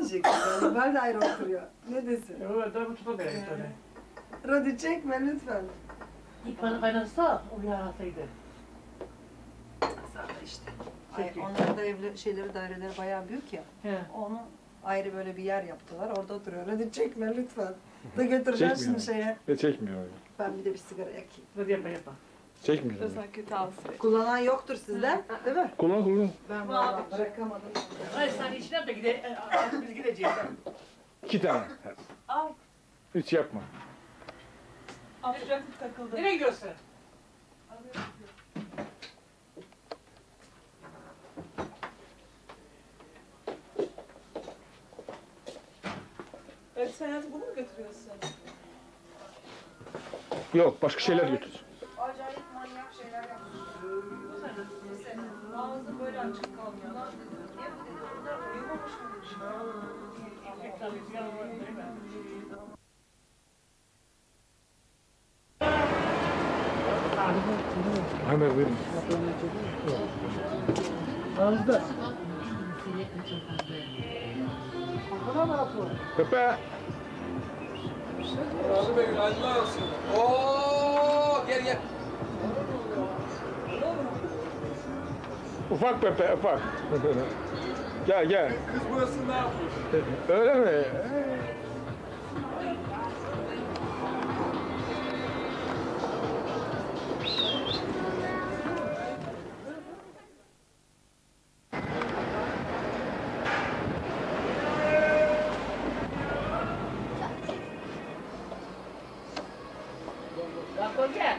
diyecek? Ben de ayrı oturuyor. Ne desin? Evet, daha bu tupa gerek tabii. Rodi çekme lütfen. İlk kaynatsa, o yarasaydı. Sana işte. Ay, onların da evli şeyleri, daireleri bayağı büyük ya. He. Onu ayrı böyle bir yer yaptılar. Orada oturuyor. Hadi çekme lütfen. Da götüreceğim şimdi şeye. Çekmiyor öyle. Ben bir de bir sigara yakayım. Hadi yapma. Çekmiyor. Sanki tavsiye. Kullanan yoktur sizden, değil mi? Kullan. Ben vallahi bırakamadım. Hayır sen içine yap da artık biz gideceğiz. 2 tane. Ay, 3 yapma. abstraktif takıldı. Nereye gidiyorsun? Evet, sen hayatı bunu mu götürüyorsun? Yok, başka şeyler götür. Acayip manyak şeyler yapmış. Ağzı böyle açık kalmıyor. Lan dedim. Niye bu dedi? Onlar uyumamış mı? Hemen verin. Ağızda. Pepe. Razı Bey, günaydınlar olsun. Oo, gel. Ufak Pepe, ufak. Gel. Kız burası ne yapmış? Öyle mi? Gakko gel.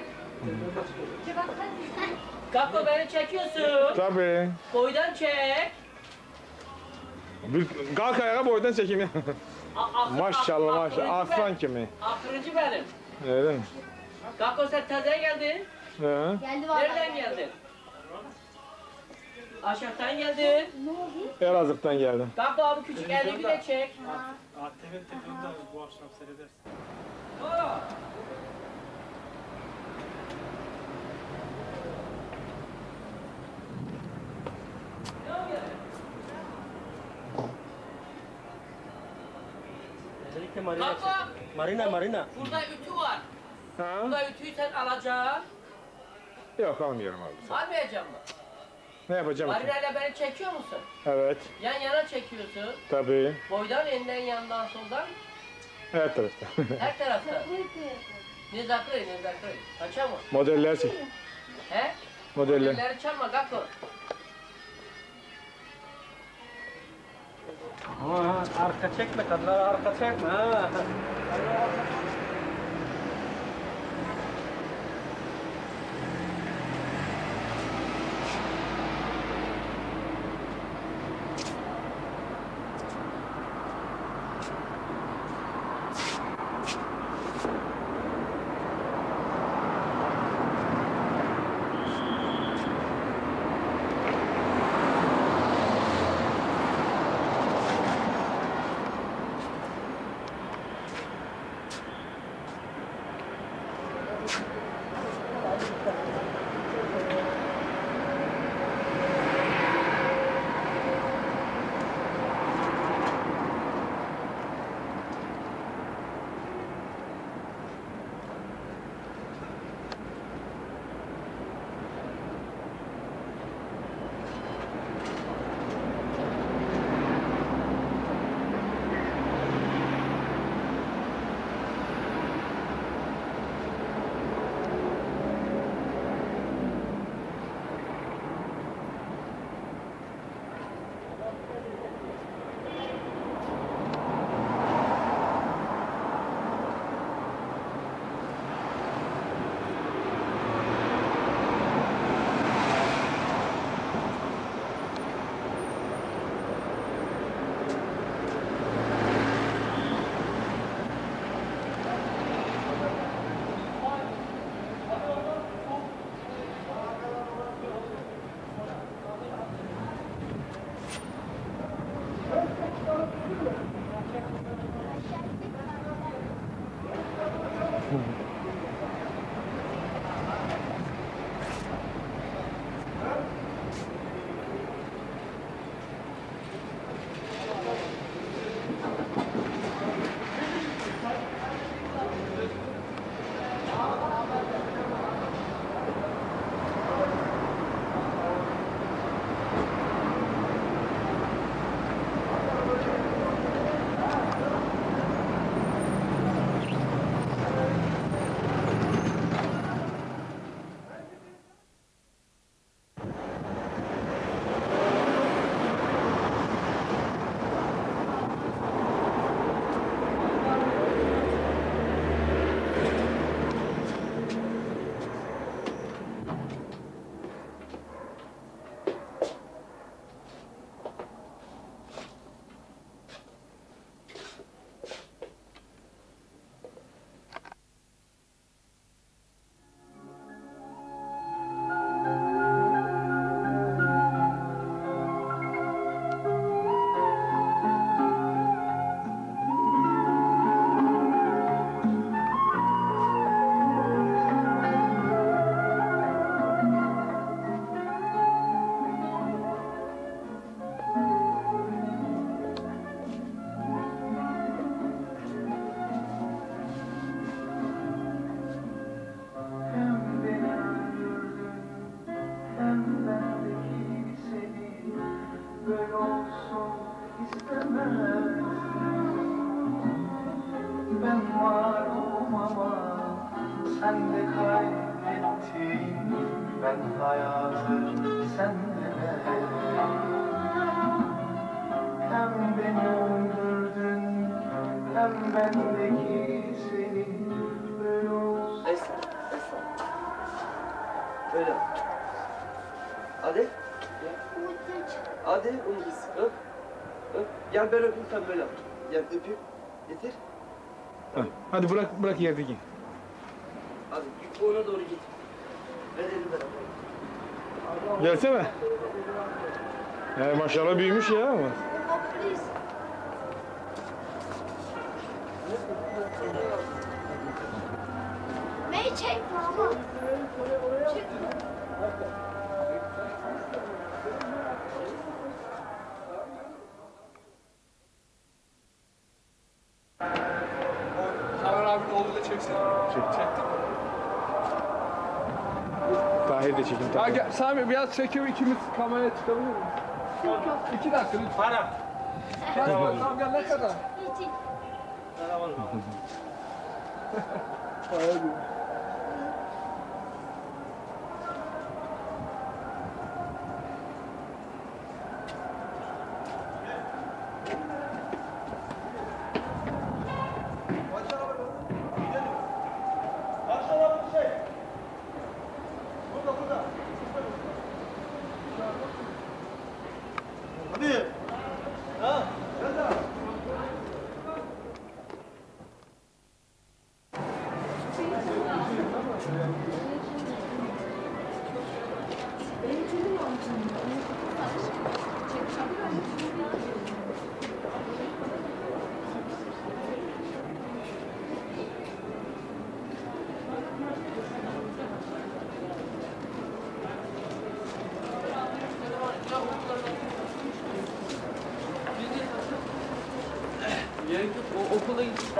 Gakko beni çekiyorsun. Tabii. Boydan çek. Kalk ayağa boydan çekeyim. Maşallah. Aslan kimi. Akırıcı benim. Öyle mi? Gakko sen taze geldin. He. Geldi vallahi. Nereden geldin? Aşağıdan geldin. Elazığ'dan geldim. Gakko abi küçük elini de çek. ATV televizyonda bu akşam seyredersin. Özellikle Marina. Gakko. Marina. Burada ütü var. Ha? Burada ütüyü sen alacaksın. Yok almıyorum abi. Almayacağım mı? Ne yapacağım ki? Marina ile beni çekiyor musun? Evet. Yan yana çekiyorsun. Tabii. Boydan, elinden, yandan, soldan. Her tarafta. Her tarafta. Ne zakırı. Kaça mı? Modeller çek. He? Modeller. Modelleri çalma Gakko. Ama arka çekme, kadınlar arka çekme ha. sen de kaybettin, ben hayatı sende de. Hem beni öldürdün, hem bendeki seni böyle olsun. Öyle. Hadi. Hadi onu biz öp. Öp. Gel ben öpeyim sen böyle yap. Gel öpeyim. Getir. Hadi bırak yerdeki. Hadi ona doğru git. Ver elini beraber. Gelsene. Maşallah büyümüş ya ama. Neyi çekme ama. Kamer abinin oğluyla çeksene. Çektim. Tahir de çekim. Ya gel Sami biraz çekiyor ikimiz kameraya çıkabilir miyiz? 2 dakika lütfen. Para. Tamam gel ne kadar? Gerek yok. O okula git.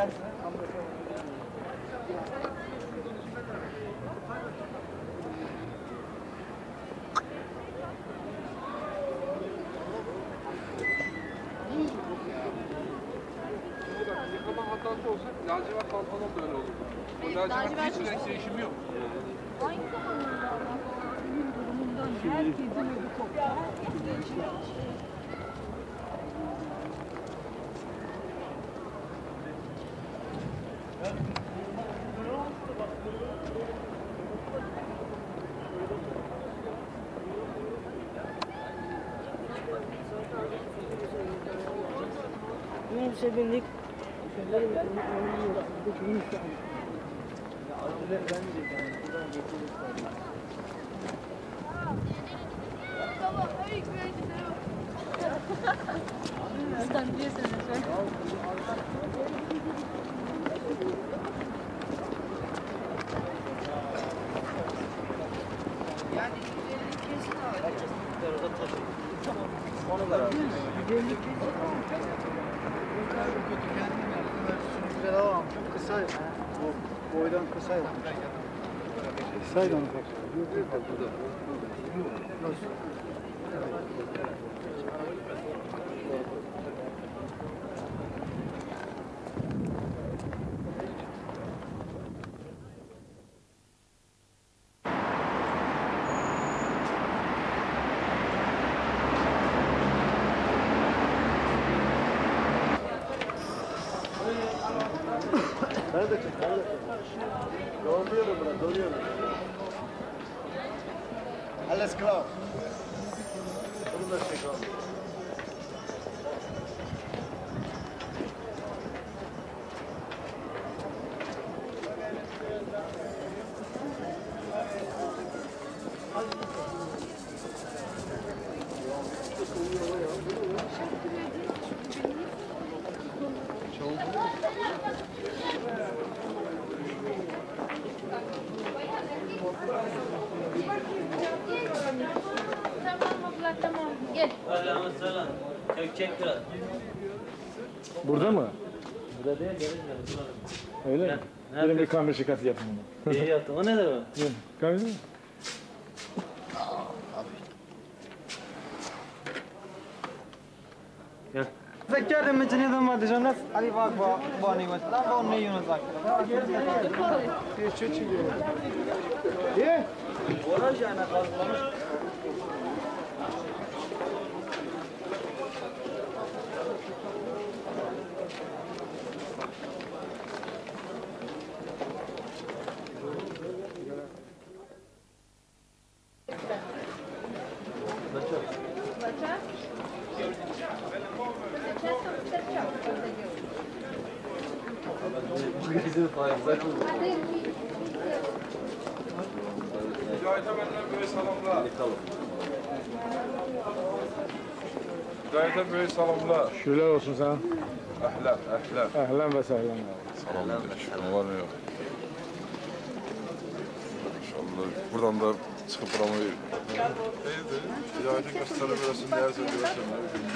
Yıkama hatası olsa lacivert pantolon da öyle olur. O lacivert hiç renk değişimi yok. Aynı zamanda senin durumundan herkesin ödü koptu. Herkes değişiyor. Neyse bindik. Çok kısa ya. Bu boydan kısa ya. Kısaydı onu bak. Nerede çek? Nerede çek? Doğruyorum buna, doğruyorum. Alles klar. Bunu da çek abi. Tamam abla tamam. Gel. Çek biraz. Burada mı? Burada değil, gelin. Öyle mi? Gelin bir kamera şakası yapın bunu. İyi yaptın. O nedir o? Gelin. Kamera mı? Gel. ذكرني من جنيد ما تجنس علي باك باني وانت لا باني يونس ذاك ايه ورجع انا خلاص Hidayete böyle salamlar. Şükürler olsun sana. Ehlen, ehlen. Ehlen ve sehlen. Salam şükür var mı yok? İnşallah. Buradan da çıkıp buramı... İyiydi. Hidayete gösterebilirsin, neyse diyorsun.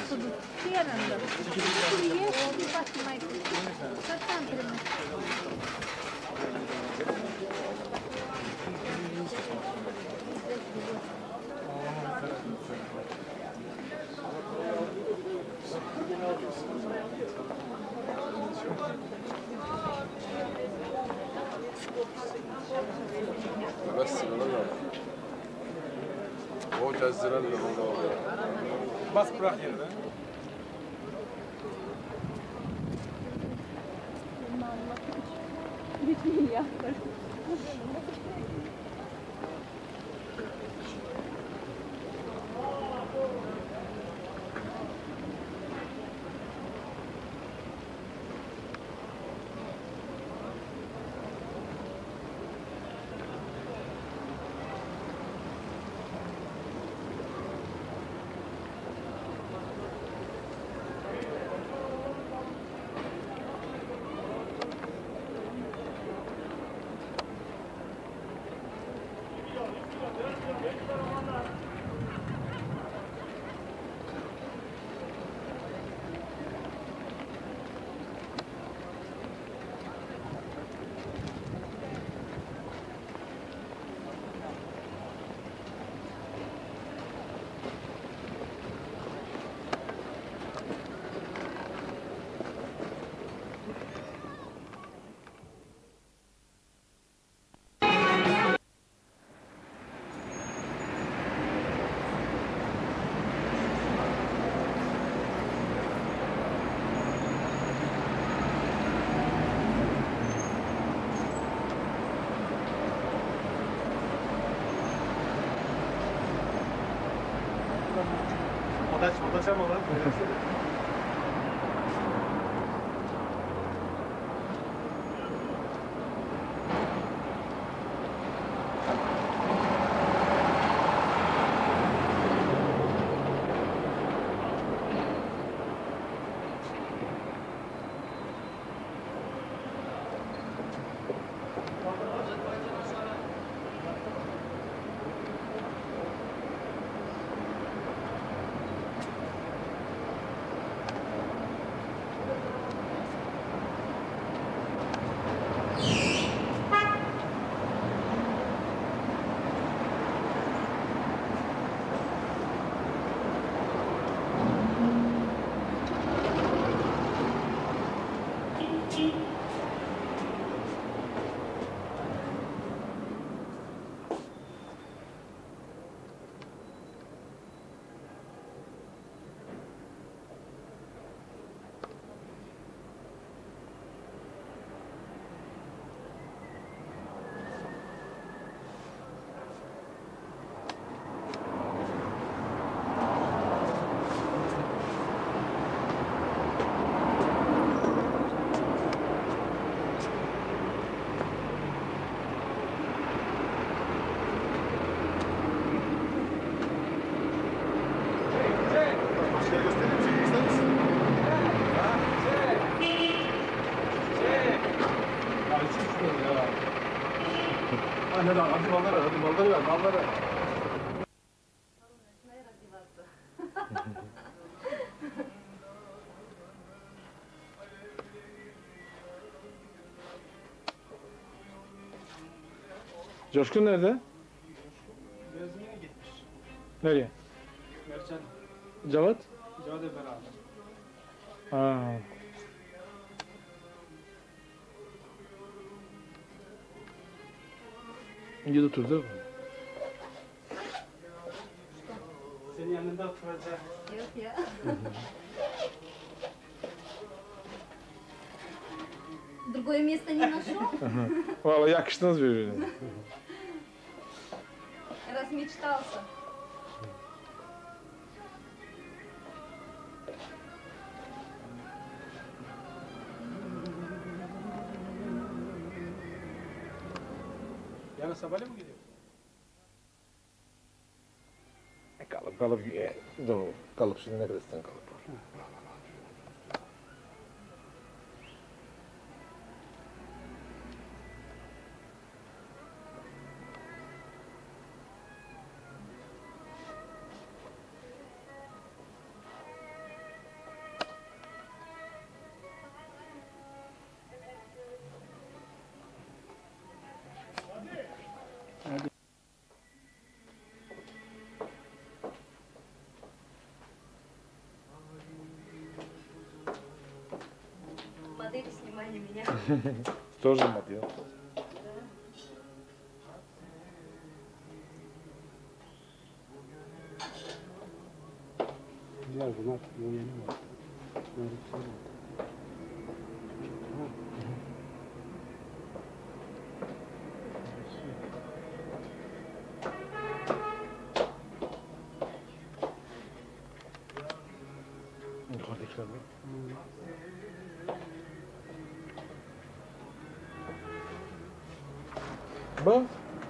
بس ولا هو جزران اللي هو Bas bırak yerine. Bitmiyor ya. Odaça mı lan? Hadi malları ver, malları. Coşkun nerede? Gözümüne gitmiş. Nereye? Mercan. Cevat? Cevat'la beraber. Ha. İyi oturdu. Senin yanında oturacak. Yok ya. Другое место не нашел? Vallahi yakıştınız birbirine. Размечтался. Yarın sabahleyin mi gidiyor? Kalıp dur kalıp şimdi ne kadar isten kalıp. Модели снимали меня. Тоже модел. Güzel bunlar. Bu yeni var. Böyle güzel oldu. Yukarıdakiler mi? Bak.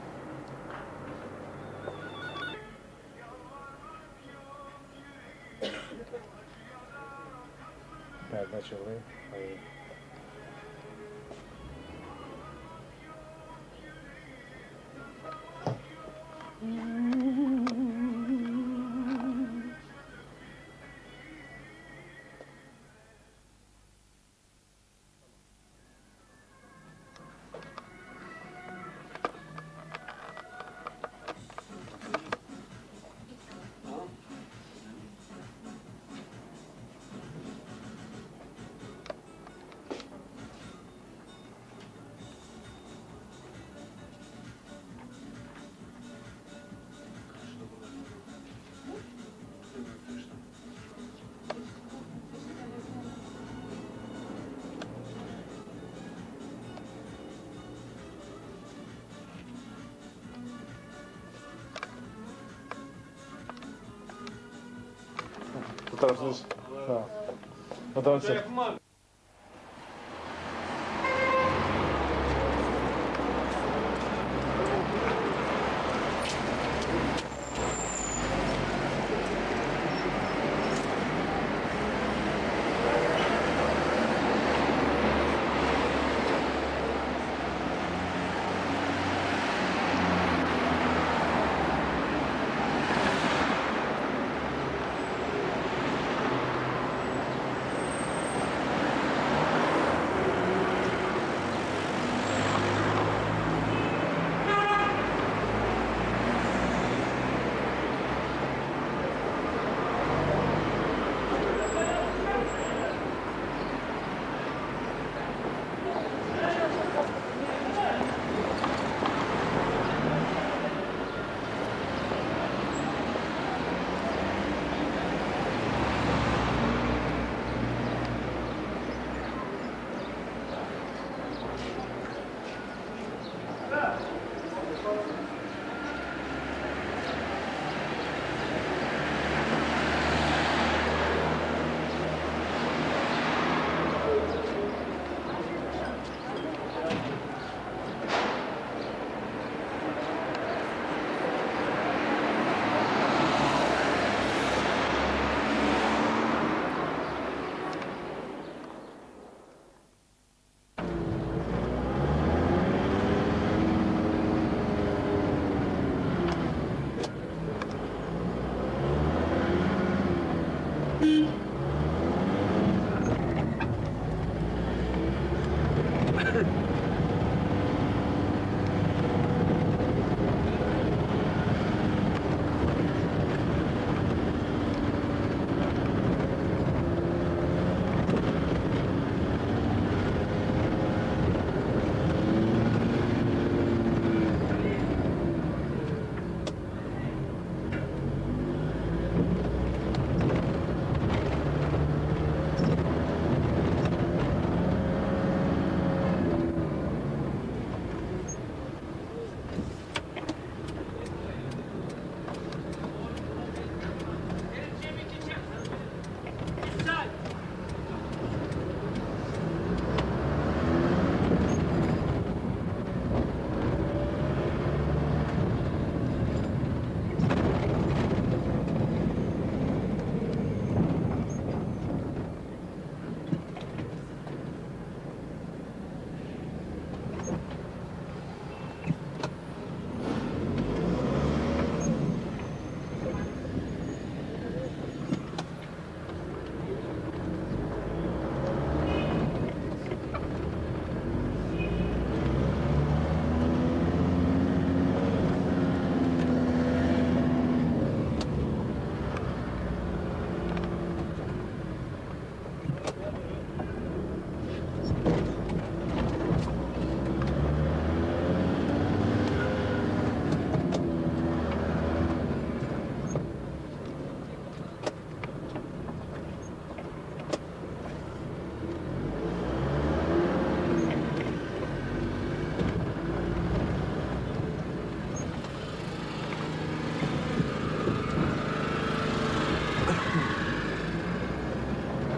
Nereden çalıyor? Hayır. Bu tarafsız. Ha. O taraf sen.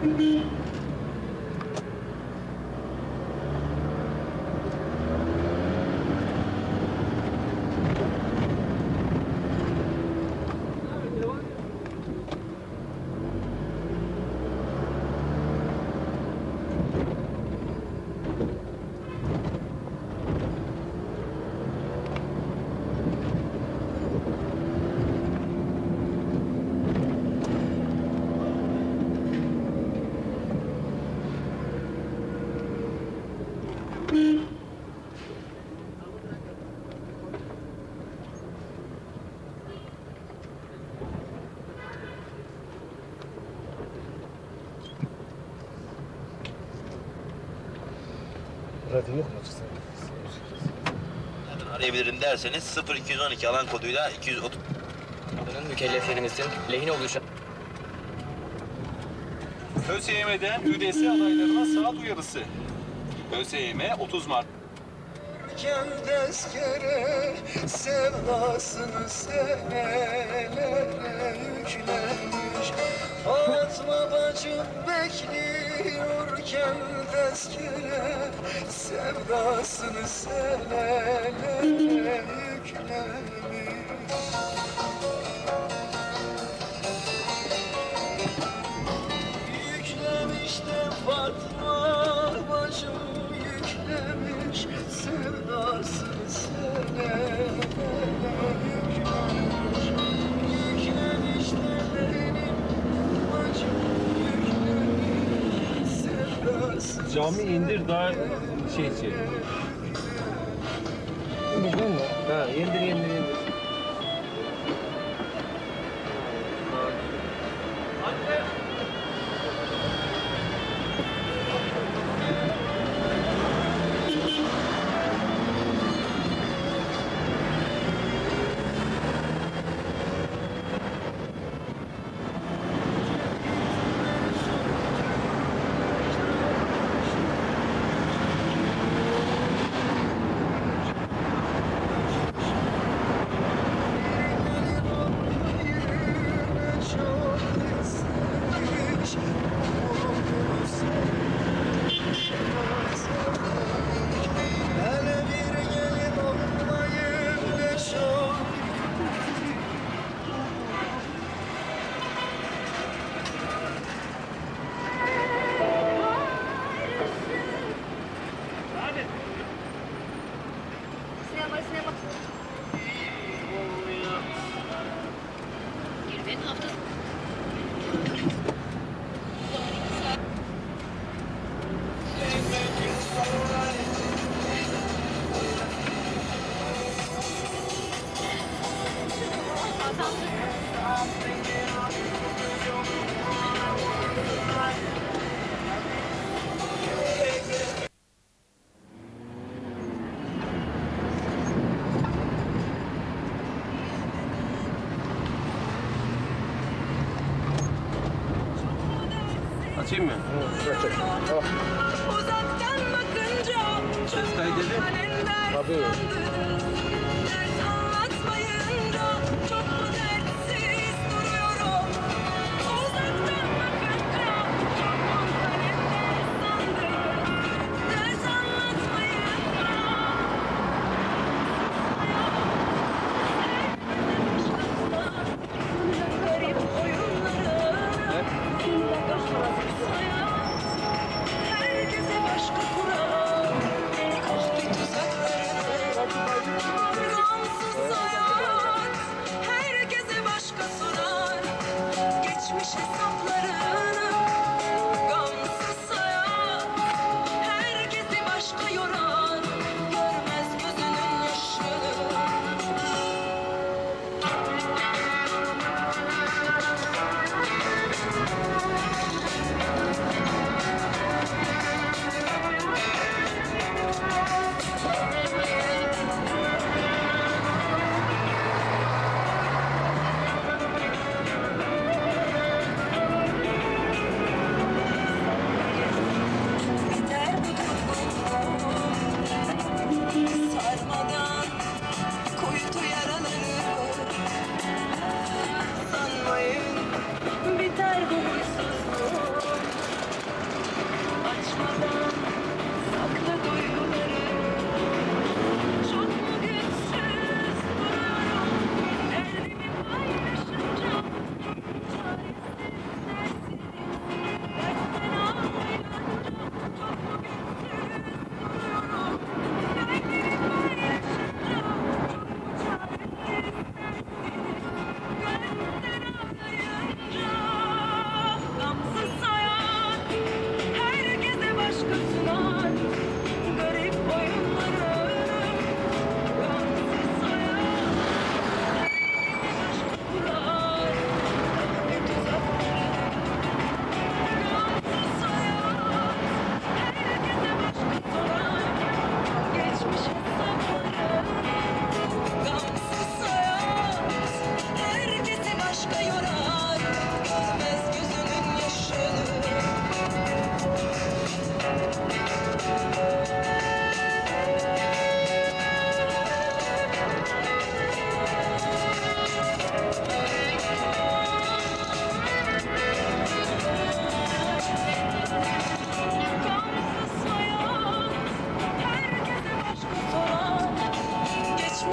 Radyo yok mu? Arayabilirim derseniz 0212 alan koduyla 230. Mükelleflerimizin lehine oluşan ÖSYM'den ÜDS adaylarına saat uyarısı. ÖSYM 30 Mart. Tezkere sevdasını senelere yüklenmiş. Fatma bacım bekliyorken tezkere sevdasını senelere yüklenmiş. Yüklemiş de Fatma bacım yüklemiş sevdasını senelere yüklemiş. Yüklemiş de benim bacım yüklemiş sevdasını. Cami indir daha şey. İndirdin mi? Ha, indir. Açayım mı? Uzaktan bakınca Ses kaydedelim. Tabii. dert anlatmayınca çok mu dertsiz duruyorum. Uzaktan bakınca çok mu kalender sandım. Dert anlatmayınca garip oyunlara herkese başka kural. Ah bir tuzaklara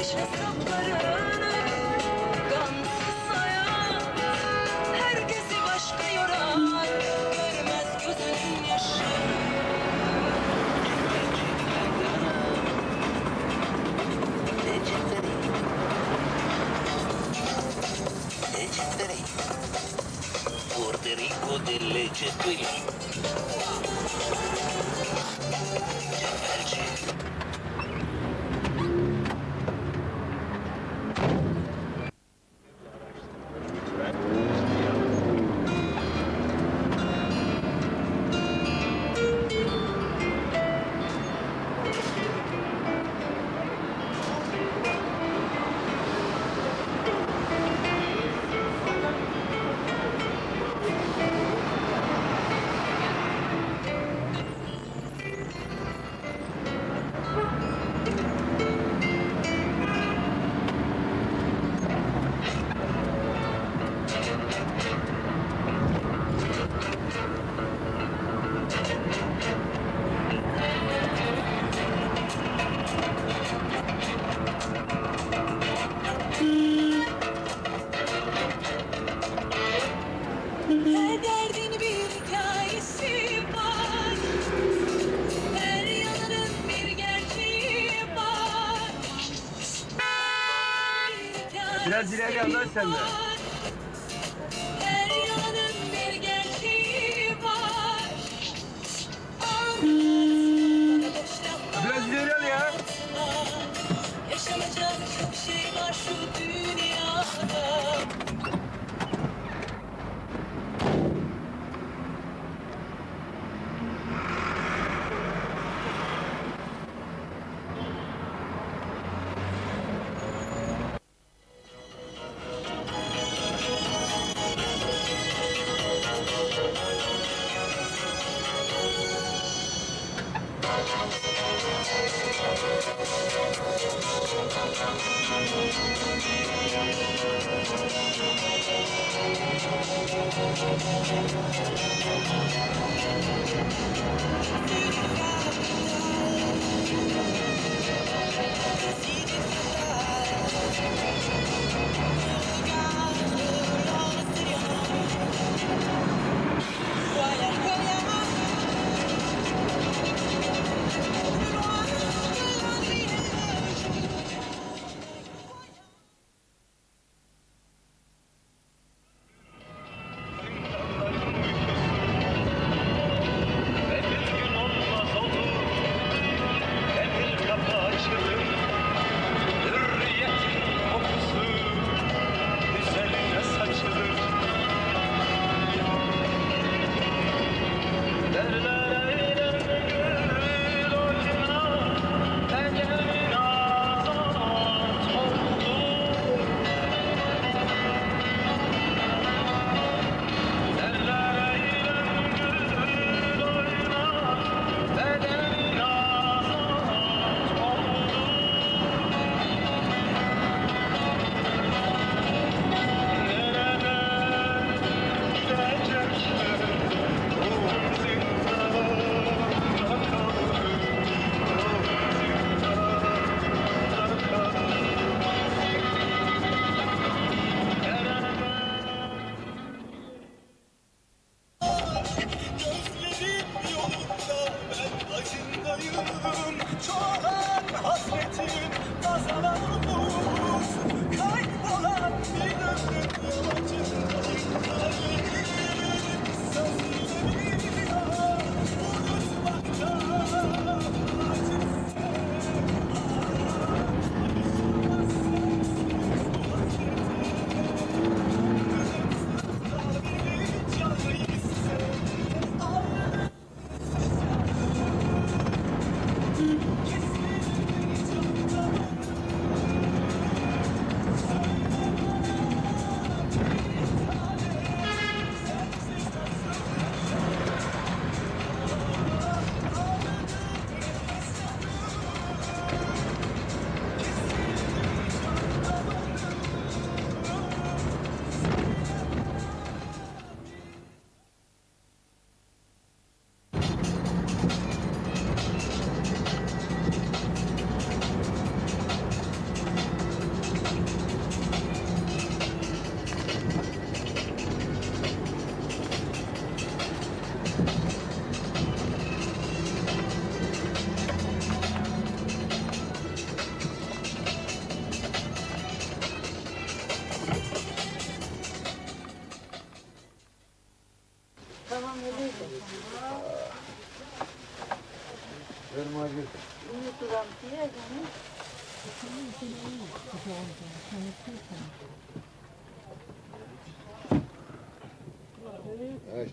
Bitmiş hesaplarını gamsız hayat herkesi başka yorar, görmez gözünün yaşı. Puerto Rico delle Cetuili. Her derdin bir hikayesi var, her yanının bir gerçeği var. Biraz ileri al lan sen de. Her yanının bir gerçeği var. Biraz ileri al ya. Yaşanacak çok şey var şu dünyada.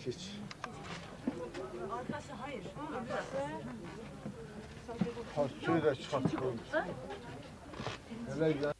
Hiç. Arkası hayır. Suyu da çıkarttık. Hele ya.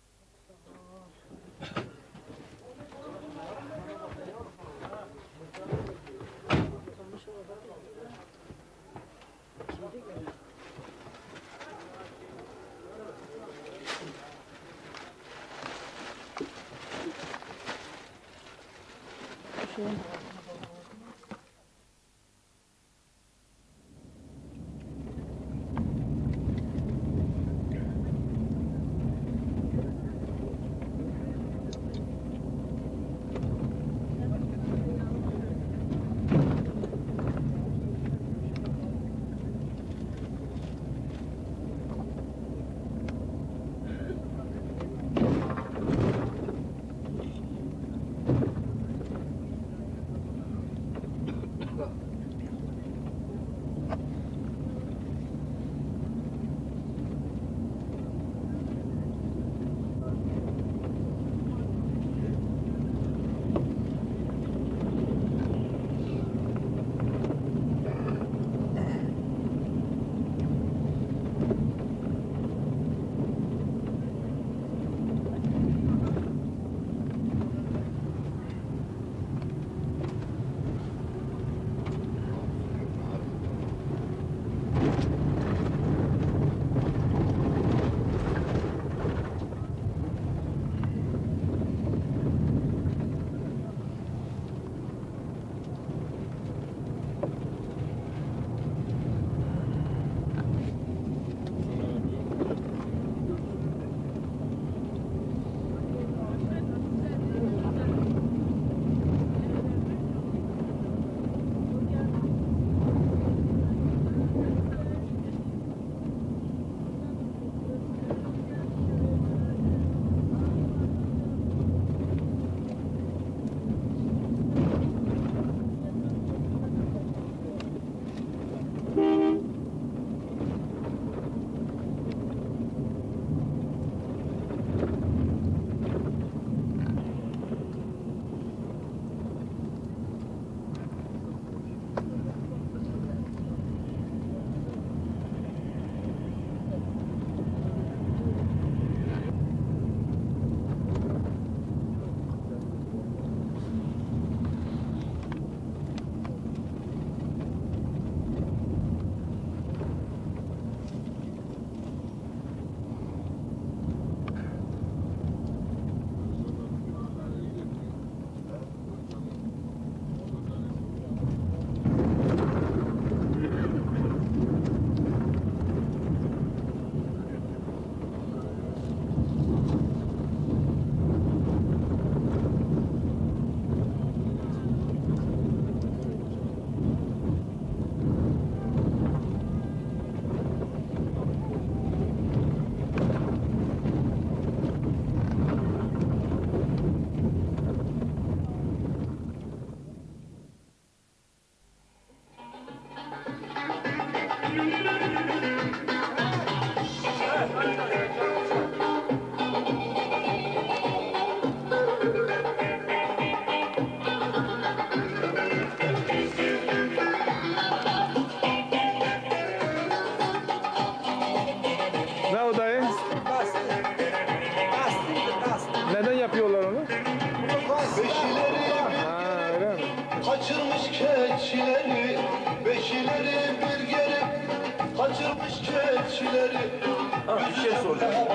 Kaçırmış keçileri, beşileri bir geri. Kaçırmış keçileri. Bir şey soracağım.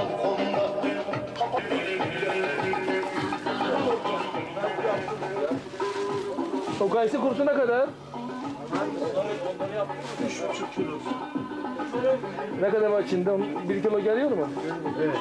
O kayısı kursu ne kadar? 3,5 kilo. Ne kadar var içinde? 1 kilo geliyor mu? Evet.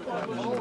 Tamam.